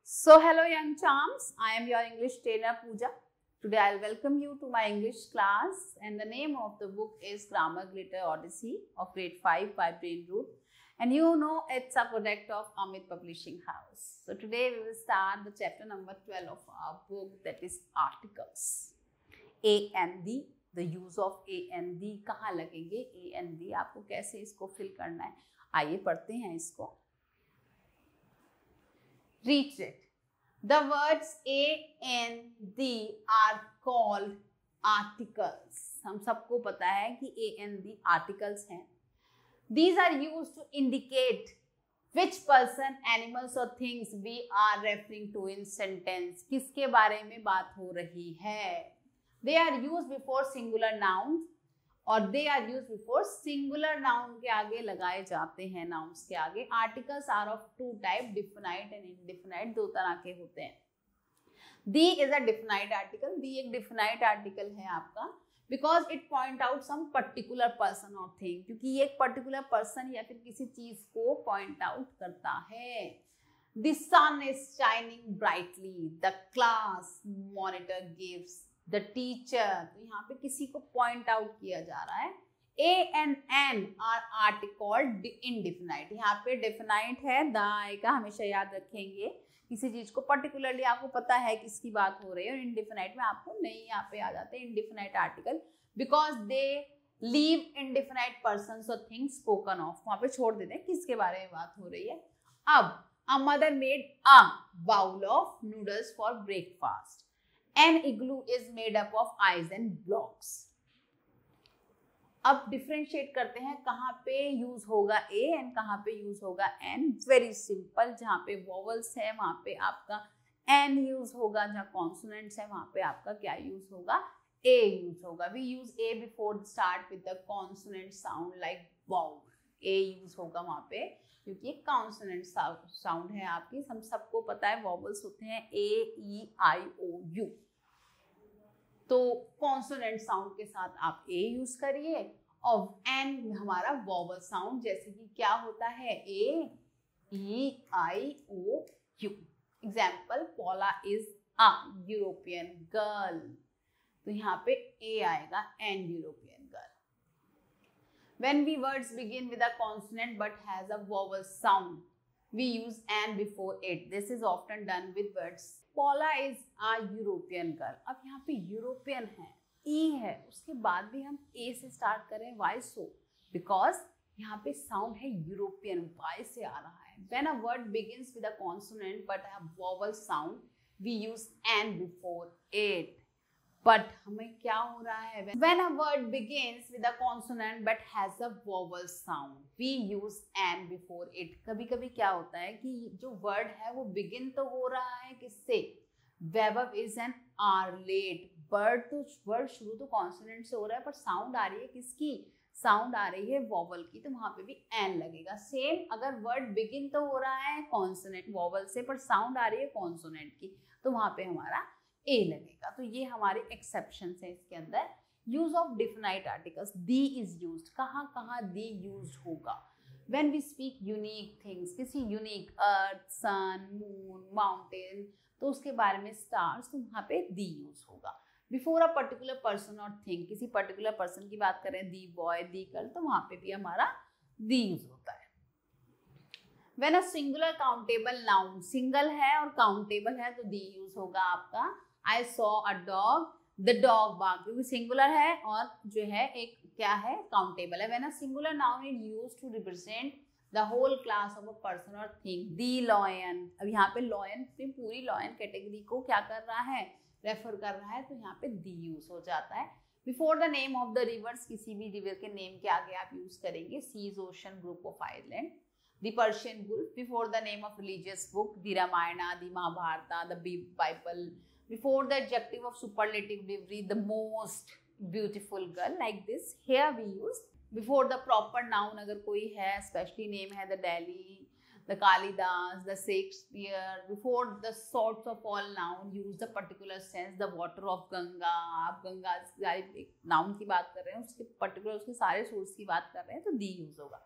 So hello young charms, I am your English trainer Pooja. Today I will welcome you to my English class and the name of the book is Grammar Glitter Odyssey of grade 5 by Brain Root, and you know it's a product of Amit Publishing House. So today we will start the chapter number 12 of our book, that is articles. A and the use of A and the, कहाँ लगेंगे A and the, आपको कैसे इसको fill करना है, आइए पढ़ते हैं इसको. Read it. The words A and the are called articles. हम सबको पता है कि A and the articles हैं. These are used to indicate which person, animals or things we are referring to in sentence. किसके बारे में बात हो रही है. They are used before singular nouns और they are used before singular noun के आगे लगाए जाते हैं, nouns के आगे. Articles are of two type, definite and indefinite, दो तरह के होते हैं. The is a definite article. The एक definite article है आपका, because it point out some particular person or thing, क्योंकि ये एक particular person या फिर किसी चीज को point out करता है. The sun is shining brightly. The class monitor gives the teacher. तो यहाँ पे किसी को point out किया जा रहा है. A and N are articles indefinite. यहाँ पे definite है, the आएगा, हमेशा याद रखेंगे. किसी चीज को particularly आपको पता है किसकी बात हो रही है, और indefinite में आपको नहीं यहाँ पे आ जाते हैं indefinite article, because they leave indefinite persons or things spoken of. वहाँ पे छोड़ देते हैं किसके बारे में बात हो रही है. अब a mother made a bowl of noodles for breakfast. An igloo is made up of ice and blocks. अब डिफरेंशिएट करते हैं कहाँ पे यूज होगा A एंड कहाँ पे यूज होगा N. वेरी सिंपल, जहाँ पे वॉवल्स है वहाँ पे आपका N यूज होगा, जहाँ कॉन्सोनेंट्स है वहाँ पे आपका क्या यूज होगा, A यूज होगा. We use A before start with the consonant sound like vow. A use होगा वहाँ पे क्योंकि एक कॉन्सोनेंट साउंड है आपकी. हम सबको पता है वॉवल्स होते हैं A, E, I, O, U. तो कॉन्सोनेंट साउंड के साथ आप A यूज करिए और N हमारा वॉवल साउंड, जैसे कि क्या होता है A, E, I, O, U. Example, Paula is a European girl. तो यहाँ पे A आएगा, an European girl. When we words begin with a consonant but has a vowel sound, we use an before it. This is often done with words. Paula is a European girl. अब यहाँ पे European है, E है, उसके बाद भी हम A से स्टार्ट करें. Why so? Because यहाँ पे साउंड है European, Y से आ रहा है. When a word begins with a consonant but a vowel sound, we use an before it. But हमें क्या हो रहा है, when a word begins with a consonant but has a vowel sound, we use an before it. कभी कभी क्या होता है कि जो word है वो begin तो हो रहा है किससे, verb is an R late. word शुरू तो consonant से हो रहा है, पर sound आ रही है किसकी, sound आ रही है vowel की, तो वहाँ पे भी n लगेगा. सेम अगर word begin तो हो रहा है consonant vowel से, पर sound आ रही है consonant की, तो वहाँ पे हमारा A लगेगा. तो ये हमारे एक्सेप्शंस है इसके अंदर. Use of definite articles, the is used. कहाँ कहाँ दी यूज्ड होगा, when we speak unique things, किसी unique, earth, sun, moon, mountain, तो उसके बारे में स्टार्स, तो वहाँ पे दी यूज होगा. बिफोर अ पर्टिकुलर पर्सन और थिंग, किसी पर्टिकुलर पर्सन की बात करें, दी बॉय, दी गर्ल, तो वहाँ पे भी हमारा दी यूज होता है. When a singular countable noun, single है और काउंटेबल है, तो दी यूज होगा आपका. I saw a dog, the dog barked, क्योंकि सिंगुलर है और जो है एक क्या है, काउंटेबल है. When a singular noun is used to represent the whole class of a person or thing, the lion. अब यहाँ पे lion पे पूरी lion कैटेगरी को क्या कर रहा है, रेफर कर रहा है, तो यहाँ पे the यूज हो जाता है. Before the name of the rivers, किसी भी रिवर के नेम के आगे आप यूज करेंगे. Seas, ocean, group of island. The Persian Gulf. Before the name of religious book, the Ramayana, the Mahabharata, the Bible. Before the adjective of superlative degree, the most beautiful girl, like this. Here we use before the proper noun, अगर कोई है, especially name है, the Delhi, the Kalidas, the Shakespeare. Before the sorts of all noun, use the particular sense, the water of Ganga. आप Ganga noun की बात कर रहे हैं, उसके particular उसके सारे सोर्स की बात कर रहे हैं, तो दी यूज होगा.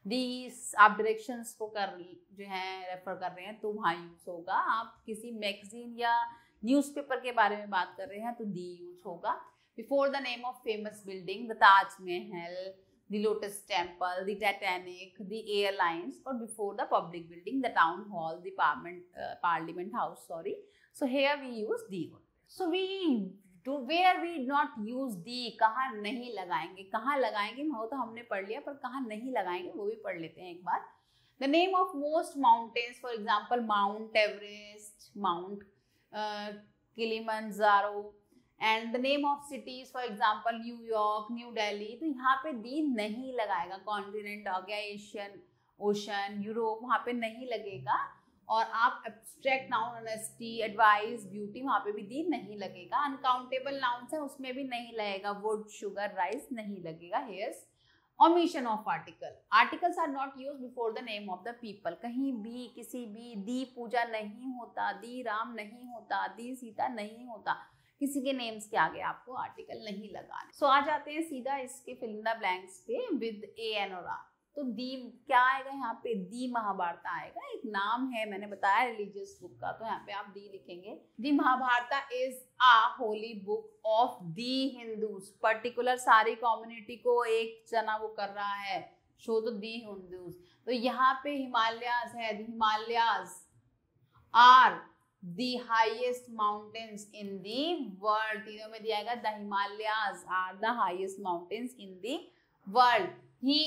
दी आप डायरेक्शंस को जो है रेफर कर रहे हैं तो वहाँ यूज होगा। आप किसी मैगजीन या न्यूज़पेपर के बारे में बात कर रहे हैं तो दी यूज होगा। Before the name of famous building, the Taj Mahal, the lotus temple, the Titanic, the airlines, और before the public building, the town hall, the parliament house, sorry. So here we use the. So we to where we not use the, कहाँ नहीं लगाएंगे, कहाँ लगाएंगे वो तो हमने पढ़ लिया, पर कहाँ नहीं लगाएंगे वो भी पढ़ लेते हैं एक बार। The name of most mountains, for example Mount Everest, Mount Kilimanjaro, and the name of cities, for example New York, New Delhi. तो यहाँ पे दी नहीं लगाएगा। कॉन्टिनेंट हो गया, एशियन, ओशन, यूरोप, वहाँ पे नहीं लगेगा। और आप abstract noun, honesty, advice, beauty, वहाँ पे भी दी नहीं लगेगा। अनकाउंटेबल नाउन्स है उसमें भी नहीं लगेगा। वुड, शुगर, राइस नहीं लगेगा। Here's omission of article, articles are not use before the name of the people. कहीं भी किसी भी दी पूजा नहीं होता, दी राम नहीं होता, दी सीता नहीं होता, किसी के नेम्स के आगे आपको आर्टिकल नहीं लगाना। सो आ जाते हैं सीधा इसके फिल इन द ब्लैंक्स पे विद ए एन और आर। तो दी क्या आएगा यहाँ पे, दी महाभारत आएगा। एक नाम है, मैंने बताया रिलीजियस बुक का, तो यहाँ पे आप दी लिखेंगे। The Mahabharata is a holy book of the Hindus. Particular सारी कम्युनिटी को एक जना वो कर रहा है, शो द दी हिंदूज। तो यहाँ पे हिमालयाज है, Himalayas are the highest mountains in the world. तीनों में दिया गया, the Himalayas are the highest mountains in the world. He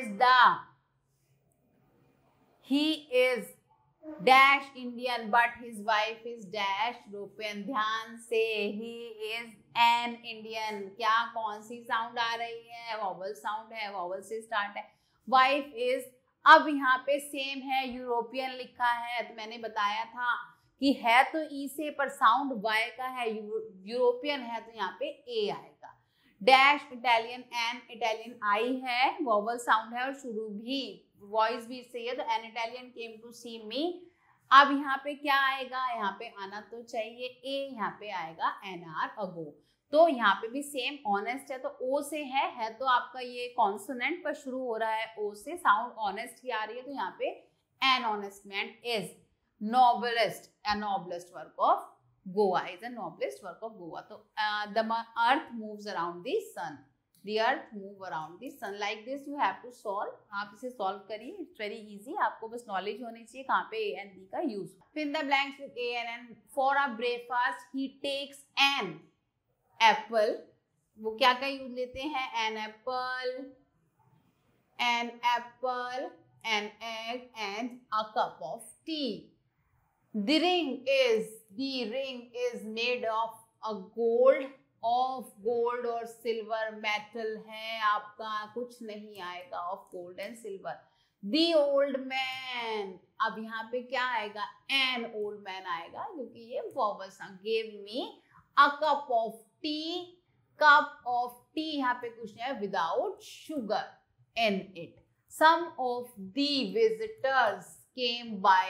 is dash Indian but his wife is dash European। ध्यान से, he is an Indian। क्या कौन सी साउंड आ रही है, वॉवल साउंड है, वॉवल से स्टार्ट है। वाइफ इज, अब यहाँ पे सेम है, यूरोपियन लिखा है, तो मैंने बताया था कि है तो ई से पर साउंड वाई का है, यूरोपियन है तो यहाँ पे ए आएगा। Dash Italian, an Italian I है, वॉवल साउंड है और शुरू भी वॉइस भी सही है, तो an Italian came to see me. अब यहाँ पे क्या आएगा, यहाँ पे आना तो चाहिए ए, यहाँ पे आएगा एन आर अगो। तो यहाँ पे भी सेम, ऑनेस्ट है तो ओ से है तो आपका ये कॉन्सोनेंट पर शुरू हो रहा है ओ से, साउंड ऑनेस्ट की आ रही है, तो यहाँ पे an honest man is noblest, a noblest work of Goa, is a noblest work of Goa. So the earth moves around the sun, the earth move around the sun, like this you have to solve। आप इसे solve करिए, it's very easy, आपको बस knowledge होनी चाहिए कहाँ पे A and B का use। Fill the blanks with A and N। For a breakfast he takes an apple, वो क्या का यूज लेते हैं, an apple, an egg and a cup of tea। The ring is made of gold और silver, metal है आपका, कुछ नहीं आएगा of gold and silver। The old man, अब यहाँ पे क्या आएगा, an old man आएगा क्योंकि ये vowel sound। Gave me a cup of tea, यहाँ पे कुछ नहीं है, without sugar in it। Some of the visitors came by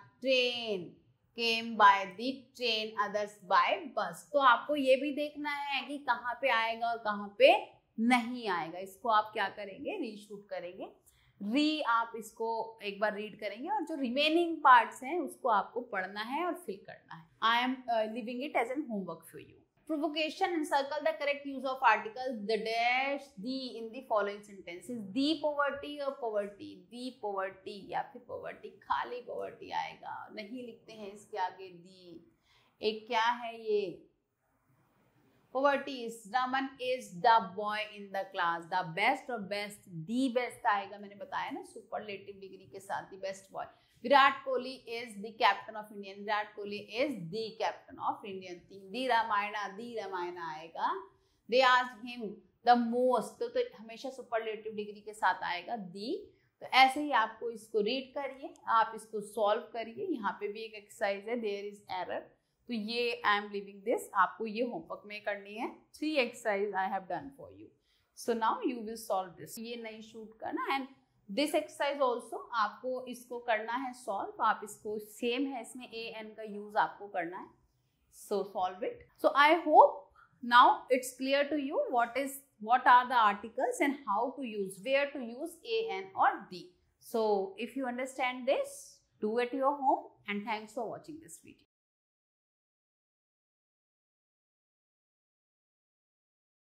the train, others by bus। तो आपको ये भी देखना है कि कहाँ पे आएगा और कहाँ पे नहीं आएगा। इसको आप क्या करेंगे, रीशूट करेंगे। आप इसको एक बार रीड करेंगे और जो रिमेनिंग पार्ट्स हैं उसको आपको पढ़ना है और फिल करना है। I am leaving it as an homework for you. Provocation, and circle the correct use of articles the dash the in the following sentences। the poverty or poverty, the poverty या फिर poverty, खाली poverty आएगा, नहीं लिखते हैं इसके आगे the। एक क्या है ये, poverty is Raman is the boy in the class, the best और best, the best आएगा, मैंने बताया ना superlative डिग्री के साथ the best boy। Virat Kohli is the captain of Indian, Virat Kohli is the captain of Indian team। the Ramayana आएगा। they asked him the most, तो हमेशा सुपरलेटिव डिग्री के साथ आएगा the। तो ऐसे ही आपको इसको रीड करिए, आप इसको सॉल्व करिए। यहाँ पे भी एक एक्सरसाइज है, there is error, तो ये I am leaving this, आपको ये होमवर्क में करनी है। 3 exercise I have done for you, so now you will solve this। ये नहीं शूट करना, एंड दिस एक्सरसाइज ऑल्सो आपको इसको करना है सॉल्व। आप इसको सेम है, इसमें ए एन का यूज आपको करना है, so solve it. So I hope now it's clear to you what are the articles and how to use, where to use a, n और the। So if you understand this, do at your home, and thanks for watching this video.